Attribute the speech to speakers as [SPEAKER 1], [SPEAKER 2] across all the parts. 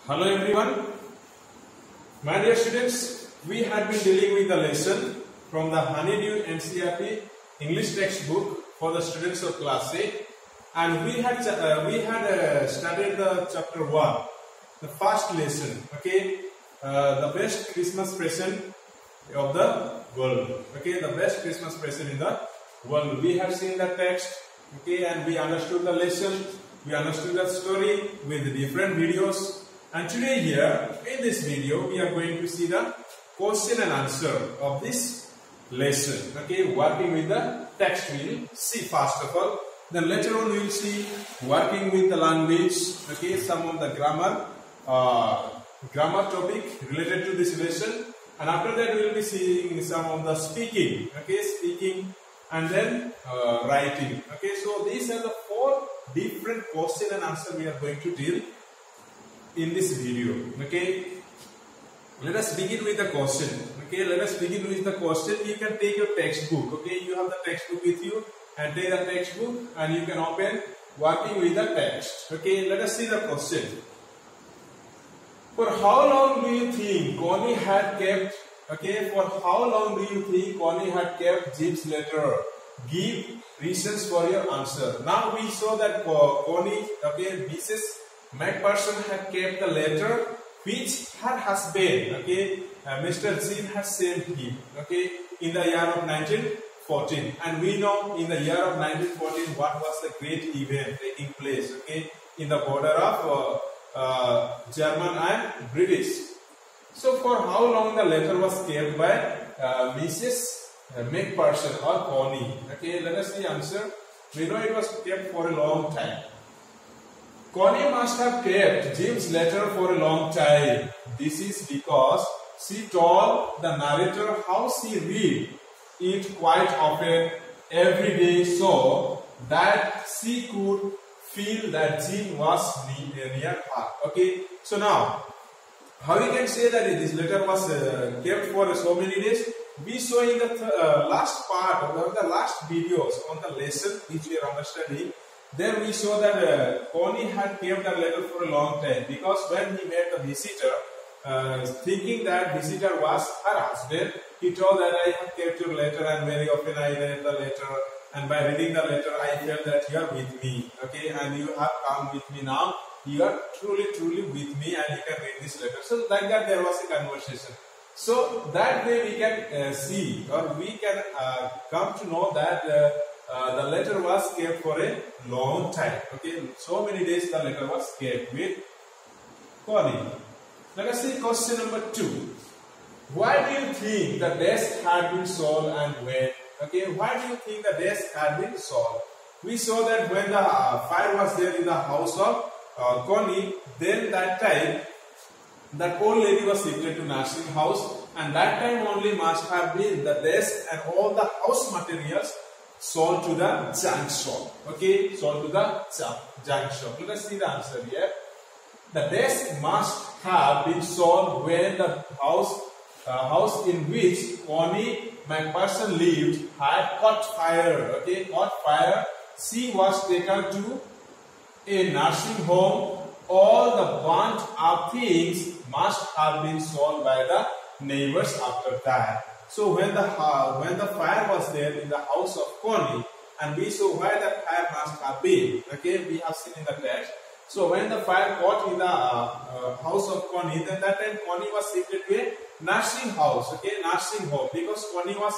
[SPEAKER 1] Hello everyone, my dear students, we had been dealing with the lesson from the Honeydew NCERT English textbook for the students of class 8, and we had studied the chapter 1, the first lesson, okay, the best Christmas present of the world, okay, the best Christmas present in the world. We have seen the text, okay, and we understood the lesson, we understood the story with different videos. And today here, in this video, we are going to see the question and answer of this lesson. Okay, working with the text we will see first of all. Then later on we will see working with the language. Okay, some of the grammar topic related to this lesson. And after that we will be seeing some of the speaking. Okay, speaking and then writing. Okay, so these are the 4 different question and answer we are going to deal in this video. Okay, let us begin with the question. Okay, let us begin with the question. You can take your textbook. Okay, you have the textbook with you, and take the textbook and you can open working with the text. Okay, let us see the question. For how long do you think Connie had kept? Okay, for how long do you think Connie had kept Jim's letter? Give reasons for your answer. Now we saw that Connie, okay, Mrs. McPherson had kept the letter which her husband, okay, Mr. Jim had sent him, okay, in the year of 1914. And we know in the year of 1914 what was the great event taking place, okay, in the border of German and British. So for how long the letter was kept by Mrs. McPherson or Connie? Okay, let us see the answer. We know it was kept for a long time. Connie must have kept Jim's letter for a long time. This is because she told the narrator how she read it quite often every day so that she could feel that Jim was near her. Okay, so now how we can say that this letter was kept for so many days? We saw in the last part of the last videos on the lesson which we are understanding. There we saw that Connie had kept the letter for a long time because when he met the visitor, thinking that visitor was her husband, he told that I have kept your letter and very often I read the letter, and by reading the letter I felt that you are with me, okay, and you have come with me now, you are truly with me and you can read this letter. So like that there was a conversation. So that way we can see or we can come to know that the letter was kept for a long time. Okay, so many days the letter was kept with Connie. Let us see question number 2. Why do you think the desk had been sold and when? Okay, why do you think the desk had been sold? We saw that when the fire was there in the house of Connie, then that time that old lady was shifted to nursing house, and that time only must have been the desk and all the house materials sold to the junk shop. Okay, sold to the junk shop. Let us see the answer here. The desk must have been sold when the house in which Connie McPherson lived had caught fire. Okay, caught fire. She was taken to a nursing home. All the burnt up things must have been sold by the neighbors after that. So when the fire was there in the house of Connie, and we saw why the fire must have been, okay, we have seen in the text. So when the fire caught in the house of Connie, then that time Connie was shifted to a nursing house, okay, nursing home, because Connie was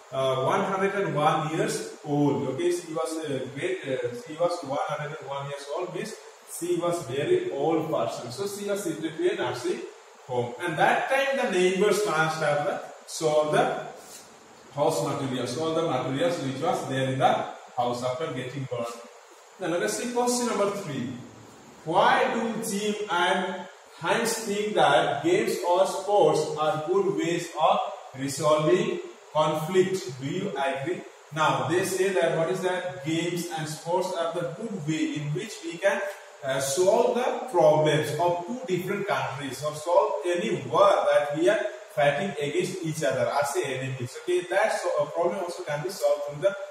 [SPEAKER 1] 101 years old. Okay, she was she was 101 years old, means she was very old person. So she was shifted to a nursing home, and that time the neighbors must have sold the house materials, all the materials which was there in the house after getting burned. Now let us see question number 3. Why do Jim and Heinz think that games or sports are good ways of resolving conflict? Do you agree? Now they say that what is that? Games and sports are the good way in which we can solve the problems of 2 different countries or solve any war that we are fighting against each other as enemies. Okay, that problem also can be solved through the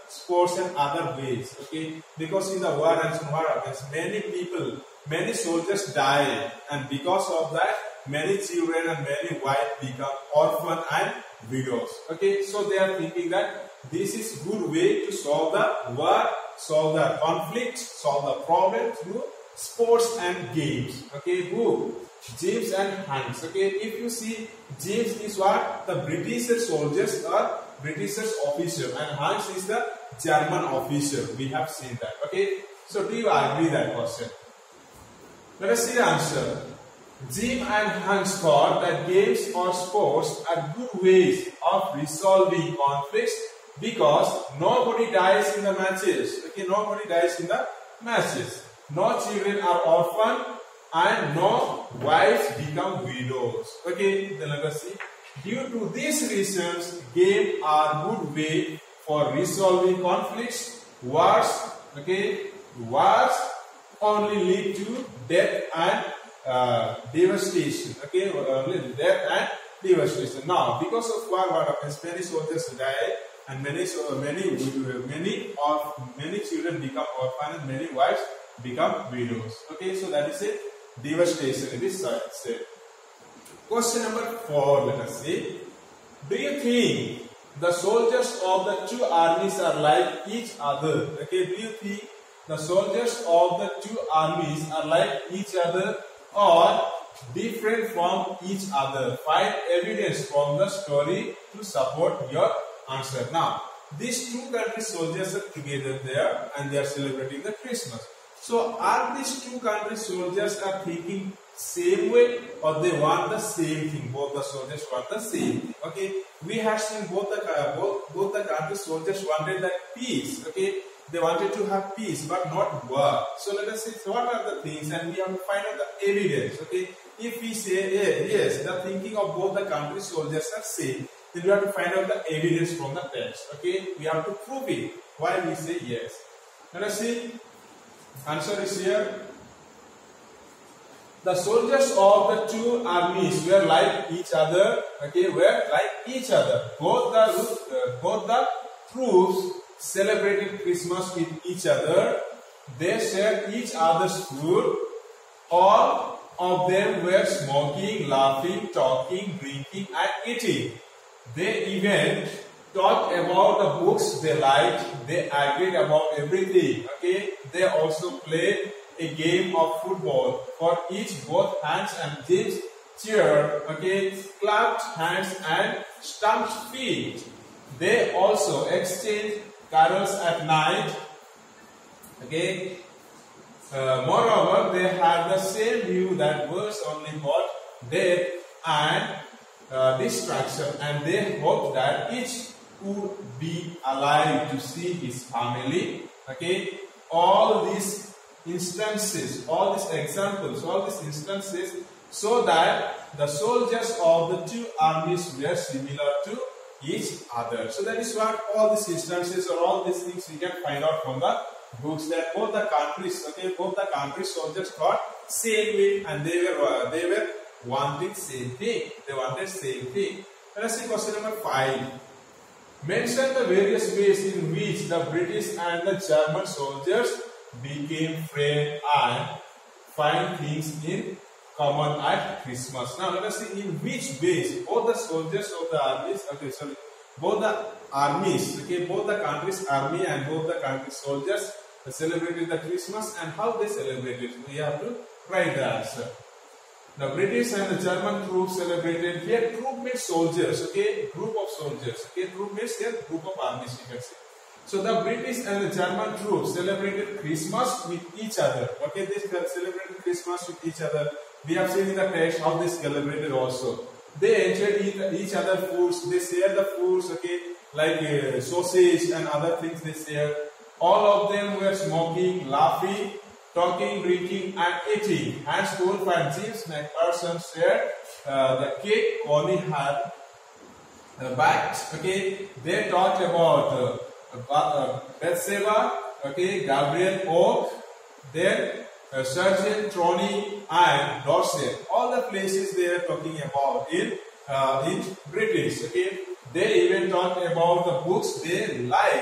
[SPEAKER 1] sports and other ways. Okay, because in the war and many people, many soldiers die, and because of that, many children and many wives become orphan and widows. Okay, so they are thinking that this is good way to solve the war, solve the conflict, solve the problem through sports and games. Okay, who? James and Hanks. Okay, if you see, James is what? The British soldiers or British officer, and Hanks is the German officer. We have seen that. Okay, so do you agree that question? Let us see the answer. Jim and Hans thought that games or sports are good ways of resolving conflicts because nobody dies in the matches. Okay, nobody dies in the matches. No children are orphaned and no wives become widows. Okay, then let us see. Due to these reasons, games are good way for resolving conflicts. Wars, okay, wars only lead to death and devastation. Okay, only death and devastation. Now, because of war, what happens? Many soldiers die, and many children become orphans, and many wives become widows. Okay, so that is a devastation. It is said. Question number 4. Let us see. Do you think the soldiers of the two armies are like each other? Okay, do you think the soldiers of the two armies are like each other or different from each other? Find evidence from the story to support your answer. Now, these two countries' soldiers are together there and they are celebrating the Christmas. So, are these two countries' soldiers are thinking same way or they want the same thing? Both the soldiers want the same thing. Okay, we have seen both the countries' soldiers wanted that peace. Okay, they wanted to have peace but not war. So let us see what are the things, and we have to find out the evidence. Okay, if we say yes, the thinking of both the countries' soldiers are same, then we have to find out the evidence from the text. Okay, we have to prove it. Why we say yes? Let us see. Answer is here. The soldiers of the two armies were like each other. Okay, were like each other. Both the troops celebrated Christmas with each other. They shared each other's food. All of them were smoking, laughing, talking, drinking, and eating. They even talked about the books they liked. They agreed about everything. Okay, they also played a game of football. For each, both hands and James cheered. Okay, clapped hands and stamped feet. They also exchanged carols at night. Okay. Moreover, they had the same view that words only brought death and destruction, and they hoped that each would be alive to see his family. Okay. All these instances, all these examples, all these instances, so that the soldiers of the two armies were similar to each other. So that is what all these instances or all these things we can find out from the books, that both the countries, okay, both the countries soldiers thought same way and they were wanting same thing. They wanted same thing. Let us see question number 5. Mention the various ways in which the British and the German soldiers became friends and find things in common at Christmas. Now let us see in which ways both the soldiers of the armies, both the armies, okay, both the countries' army and both the countries' soldiers celebrated the Christmas, and how they celebrated. We have to write the answer. The British and the German troops celebrated. Here, troop means soldiers, okay, group of soldiers, okay, troop means here group of armies, you can say. So the British and the German troops celebrated Christmas with each other. Okay, they celebrated Christmas with each other. We have seen in the text how they celebrated also. They enjoyed each other foods. They shared the foods, okay, like sausage and other things they shared. All of them were smoking, laughing, talking, drinking, and eating. Hans Wolff and James McPherson shared the cake Connie had baked. Okay, they talked about Bathsheba, okay, Gabriel Oak, then Sergeant Trony and Dorset. All the places they are talking about in British. Okay, they even talked about the books they liked.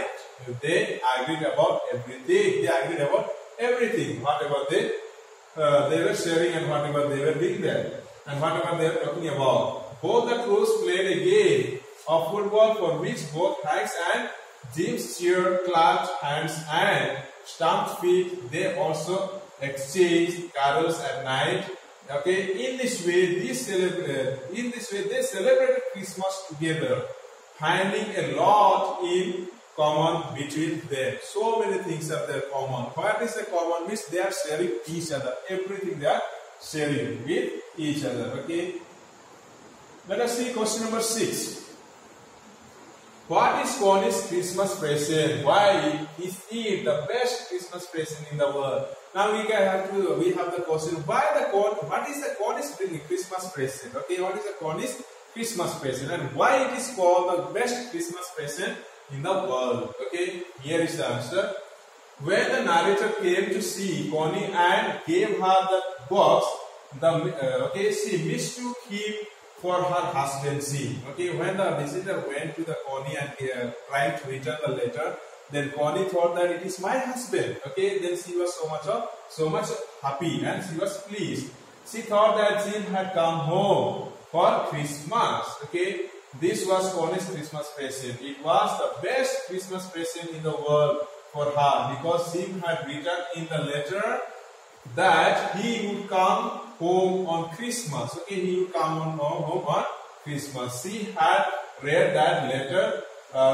[SPEAKER 1] they agreed about everything. They agreed about everything, whatever they were sharing and whatever they were doing there and whatever they were talking about. Both the crews played a game of football for which both Hanks and Jim's cheered, clapped hands and stamped feet. They also exchanged carols at night. Okay, in this way they celebrated Christmas together, finding a lot in common between them. So many things are there common. What is the common? Means they are sharing each other. Everything they are sharing with each other. Okay. Let us see question number 6. What is Connie's Christmas present? Why is it the best Christmas present in the world? Now we have the question. What is the Connie's Christmas present? Okay, what is the Connie's Christmas present and why it is called the best Christmas present in the world? Okay, here is the answer. When the narrator came to see Connie and gave her the box, she mistook him for her husband Jim. Okay, when the visitor went to the Connie and tried to return the letter, then Connie thought that it is my husband. Okay, then she was so much happy and she was pleased. She thought that Jim had come home for Christmas. Okay, this was Connie's Christmas present. It was the best Christmas present in the world for her because Jim had written in the letter that he would come home on Christmas. Okay, he would come home on Christmas. She had read that letter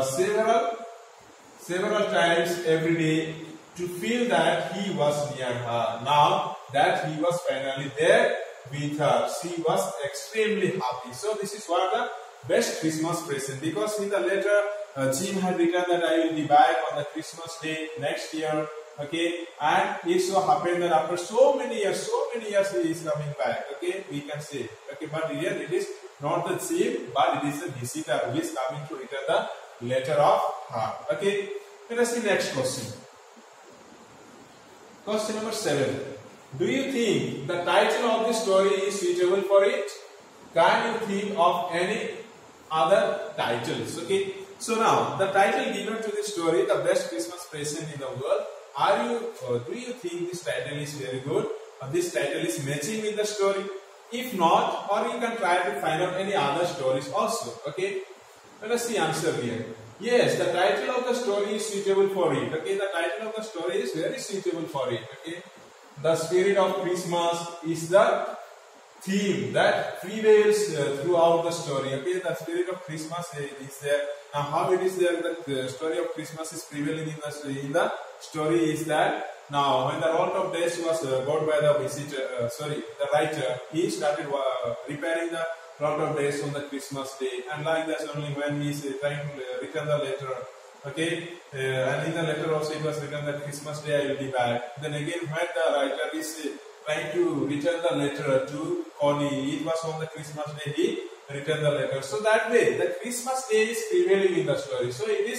[SPEAKER 1] several times every day to feel that he was near her. Now that he was finally there with her, she was extremely happy. So this is what the best Christmas present, because in the letter Jim had written that I will be back on the Christmas day next year. Okay, and it so happened that after so many years he is coming back. Okay, we can say. Okay, but here it is not the Jim, but it is the visitor who is coming to return the letter of her. Okay, let us see next question. Question number 7. Do you think the title of the story is suitable for it? Can you think of any other titles? Okay, so now the title given to the story, The Best Christmas Present in the World. Do you think this title is very good? Or this title is matching with the story? If not, or you can try to find out any other stories also. Okay, let us see answer here. Yes, the title of the story is suitable for it. Okay, the title of the story is very suitable for it. Okay, the spirit of Christmas is the theme that prevails throughout the story. Okay, the spirit of Christmas is there. Now, how it is there that the story of Christmas is prevailing in the story is that now when the Lot of Days was got by the the writer, he started repairing the Lot of Days on the Christmas day, and like that only when he is trying to return the letter. Okay, and in the letter also it was written that Christmas day I will be back. Then again when the writer is trying to return the letter to Connie, it was on the Christmas day he returned the letter. So that way the Christmas day is prevailing in the story. So it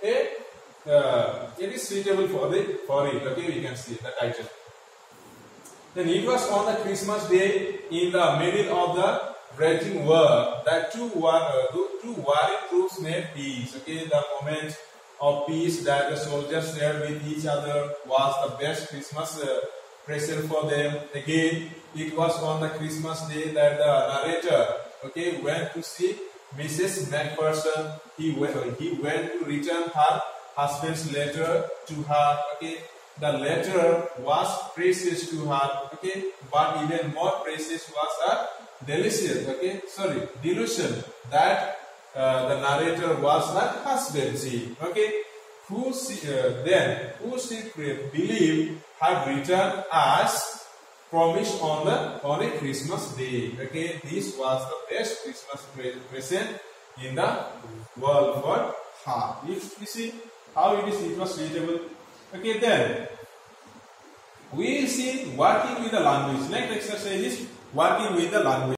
[SPEAKER 1] is suitable for it. Okay, we can see the title. Then it was on the Christmas day in the middle of the raging war that two warring troops made peace. Okay, the moment of peace that the soldiers shared with each other was the best Christmas present for them. Again, it was on the Christmas day that the narrator, okay, went to see Mrs. Macpherson. He went to return her husband's letter to her. Okay, the letter was precious to her. Okay, but even more precious was her delusion that the narrator was her husband. Okay, who she believed had returned as promised on a Christmas day. Okay, this was the best Christmas present in the world for her. If you see how it was suitable. Okay, then we will see working with the language. Next exercise is working with the language.